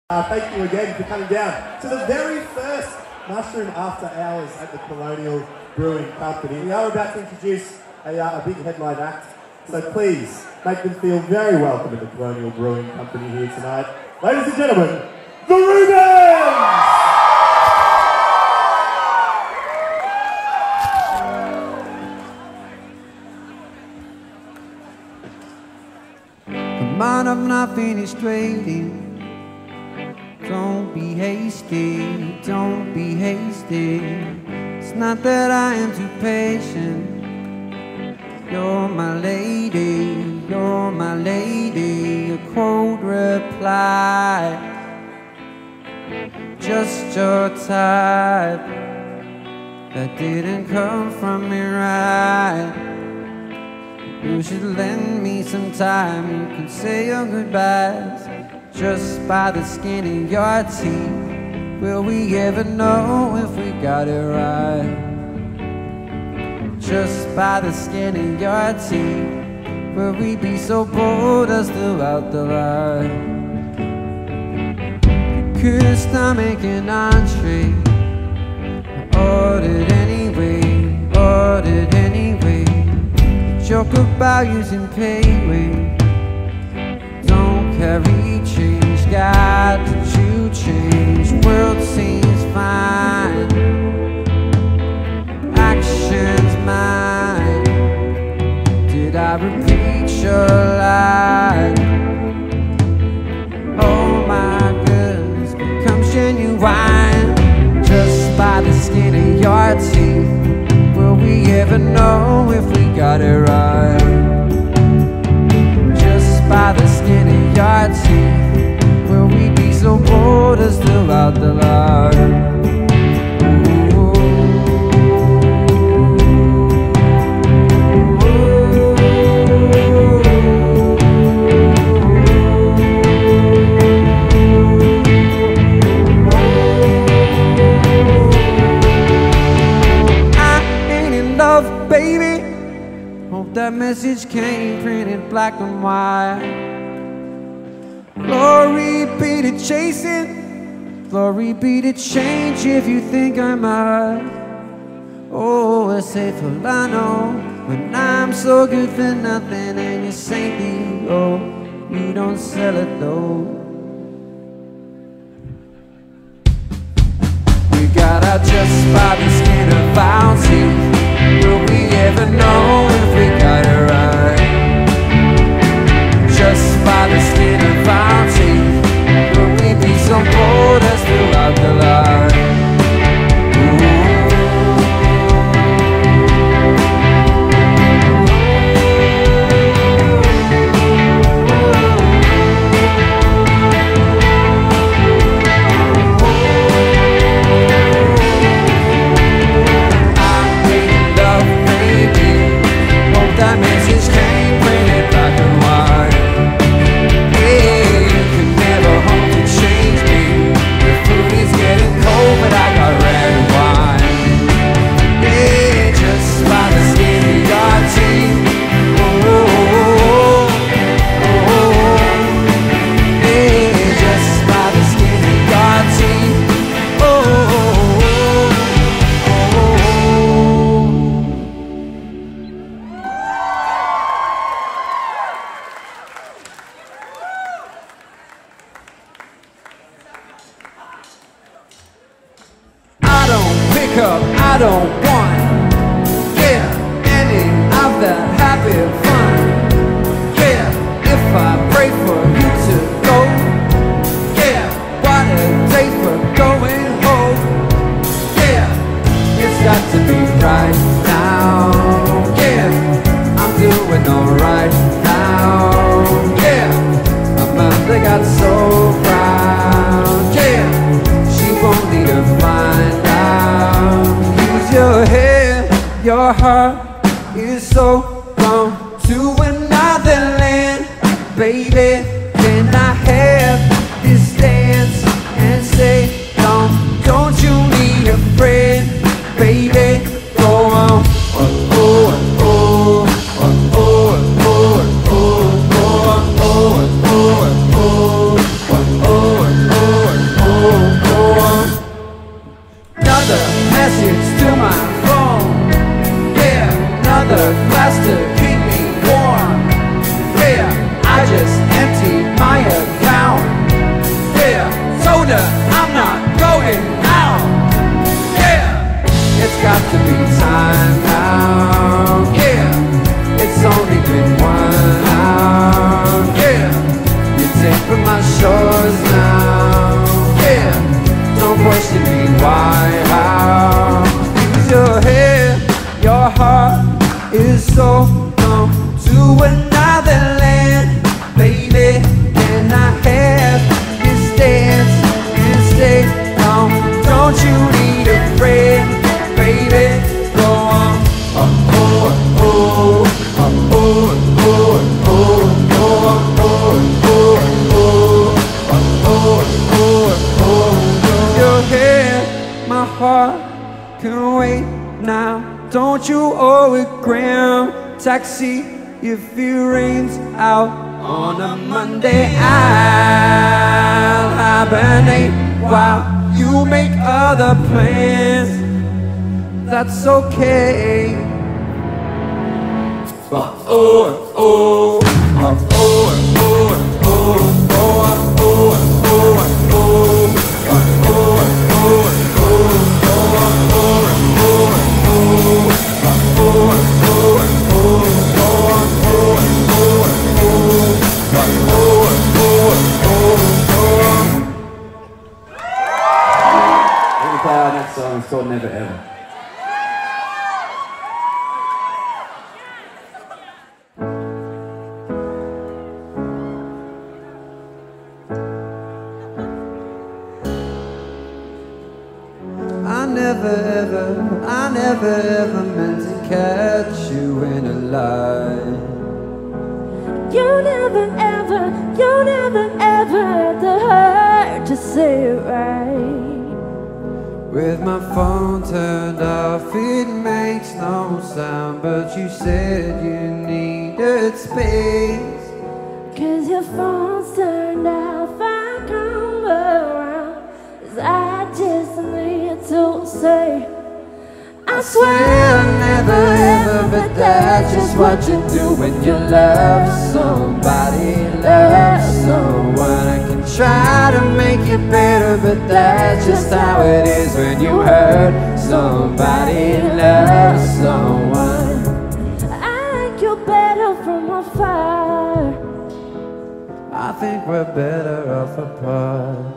Thank you again for coming down to the very first Mushroom After Hours at the Colonial Brewing Company. We are about to introduce a big headline act, so please make them feel very welcome in the Colonial Brewing Company here tonight. Ladies and gentlemen, the Rubens! Come on, I've not finished waiting. Don't be hasty, don't be hasty. It's not that I am too patient. You're my lady, you're my lady. A cold reply, just your type. That didn't come from me right. You should lend me some time. You can say your goodbyes just by the skin of your teeth. Will we ever know if we got it right? Just by the skin of your teeth. Will we be so bold as to out the light? You could stomach an entree. Ordered anyway, ordered anyway. Joke about using payway. Don't carry change, got to change. World seems fine, actions mine. Did I repeat your lie? Oh my goodness, becomes genuine just by the skin of your teeth. Will we ever know if we got it right? Just by the skin of your teeth. Will we be so bold as to out the light? Baby, hope that message came printed black and white. Glory be to chasing, glory be to change if you think I might. Oh, it's safer I know when I'm so good for nothing and you're saintly. Oh, you don't sell it though. We got out just by the skin of our teeth. Will we ever know if we got it right? Just by the skin of our teeth. Will we be so bold as to out the light? I don't want, yeah, any of that happy fun. Yeah, if I pray for you to go, yeah, what a day for going home. Yeah, it's got to be right now. Yeah, I'm doing alright now. Yeah, my mother got so proud. Yeah, she won't need to find out. Your head, your heart is so gone to another land. Baby, can I have this dance and say, don't you need a friend? Baby, go on. Oh, oh, oh, oh, oh, oh, oh, oh, oh, oh, oh, oh, oh, oh, oh. wonder I'm not going now. Yeah, it's got to be time now. Yeah, it's only been 1 hour. Yeah, you take from my shores now. Yeah, don't question me why, how. Use your head, your heart is so numb to another land. Baby, can I have this dance and stay home? Don't you need a friend? Baby, go on. Oh, oh, oh, oh, oh, oh, oh, oh, oh, oh, oh. Your head, my heart can wait now. Don't you owe it, Graham? Taxi if it rains out on a Monday. I'll hibernate while you make other plans. That's okay. Oh, oh, oh, oh, oh, oh, Play our next song, it's called Never Ever. I never ever meant to catch you in a lie. You never ever had the heart to say it right. With my phone turned off, it makes no sound, but you said you needed space. 'Cause your phone's turned off, I come around, 'cause I just need to say, I swear I never ever, but that's just what you do when you love somebody, love someone. I can try to make it better, but that's just how it is when you hurt somebody, love someone. I like you better from afar. I think we're better off apart.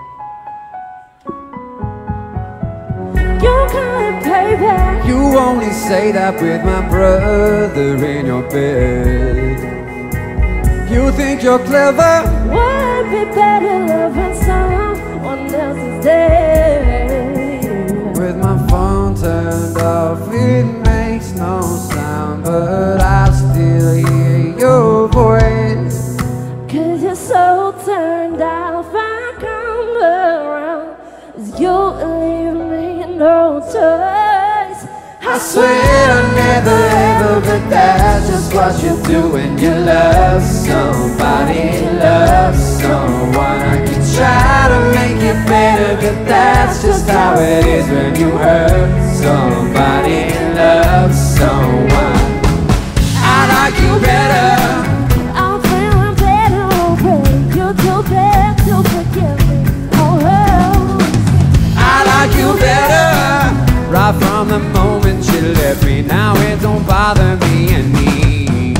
You can't pay back. You only say that with my brother in your bed. You think you're clever? Would be better loving someone else's day. With my phone turned off, it makes no sound, but I still hear your voice. 'Cause you're so turned off, I come around, 'cause you leave me no choice. I swear I never ever, but that's just what you do when you love somebody, love someone. I can try to make it better, but that's just how it is when you hurt somebody, love someone. I like you better. I'm feeling better, oh babe. You're too bad to forgive me. Oh, oh. I like you better. Right from the moment you left me, now it don't bother me any.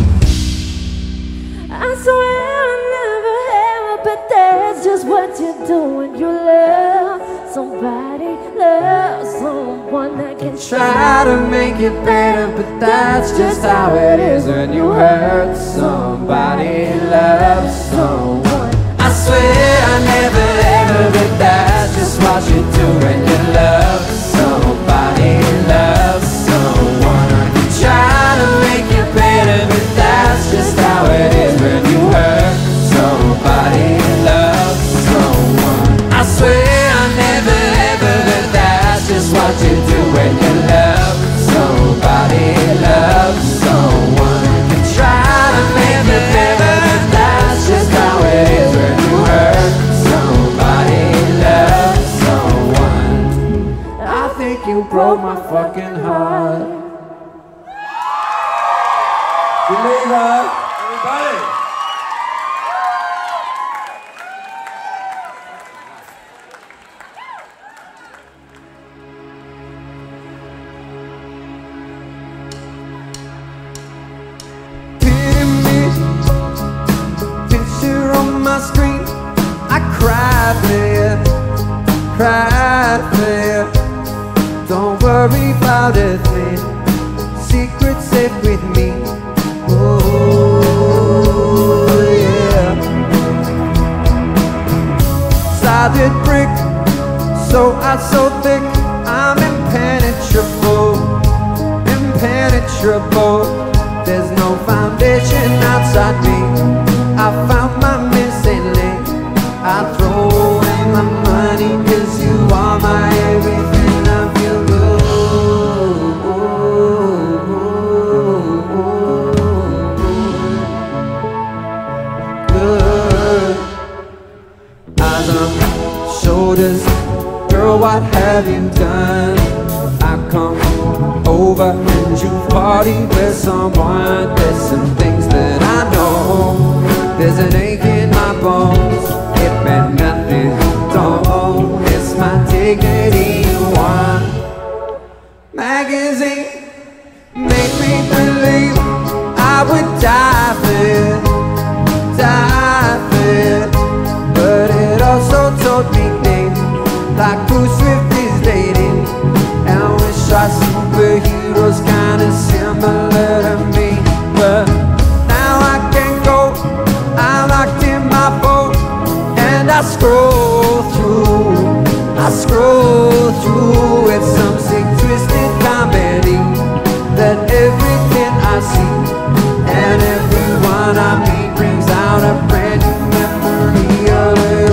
I swear I never have, but that's just what you do when you love somebody, love someone. I can Try to make it better, but that's just how it is when you hurt somebody, love someone. I swear I never ever, but that's just what you do when you love somebody, love someone. I can try to make it better, but that's just how it is when you hurt somebody, love someone. I swear I never ever, but that's just what you do when you love somebody, love someone. I can try to make it better, but that's just how it is when you hurt somebody, love someone. I think you broke my fucking heart. Believer, everybody. cry. Don't worry about a thing. Secret safe with me. Oh yeah. Solid brick, so hot, so thick, I'm impenetrable, impenetrable. There's no foundation outside me. I found my missing link. I throw away my money 'cause you are my everything. I feel good. Eyes on shoulders, girl, what have you done? I come over and you party with someone. There's some things that I know. There's an ache in my bones. It meant nothing, don't. It's my dignity you want. Magazine made me believe I would die for it, die for it. But it also told me things like who Swift is dating, and wish our superheroes kinda similar to me. But now I can't go, I'm locked in my boat, and I scroll through with some sick twisted comedy that everything I see and everyone I meet brings out a brand new memory of it.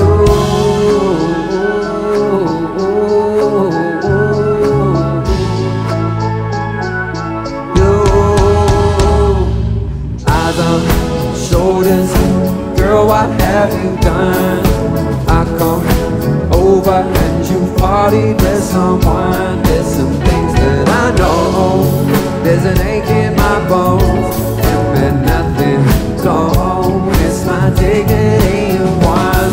Eyes on shoulders, girl, what have you done? I come over and you partied with someone. There's some things that I know. There's an ache in my bones, and nothing don't. It's my dignity you want.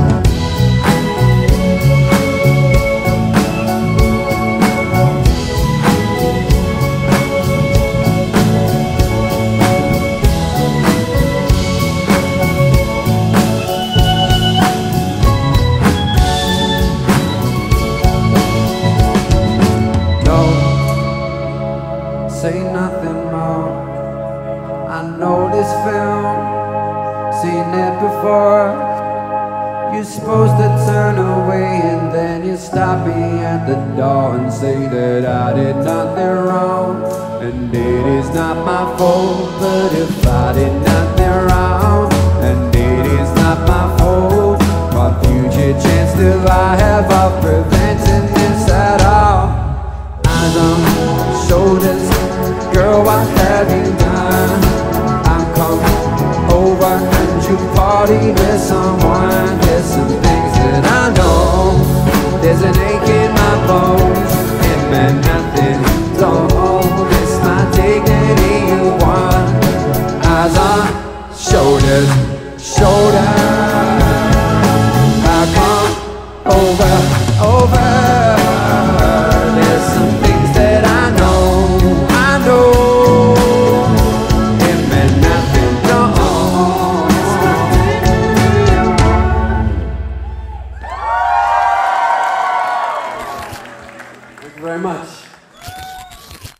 Say nothing more. I know this film, seen it before. You're supposed to turn away and then you stop me at the door and say that I did nothing wrong, and it is not my fault. But if I did nothing wrong and it is not my fault, what future chance do I have of preventing this at all? Eyes on shoulders, girl, what have you done? I'm coming over and you party with someone. There's some things that I know. There's an ache in my bones. It meant nothing, don't. It's my dignity you want. Eyes on shoulders, shoulders. I come over. There's some things that I know. It meant nothing, don't. Thank you very much.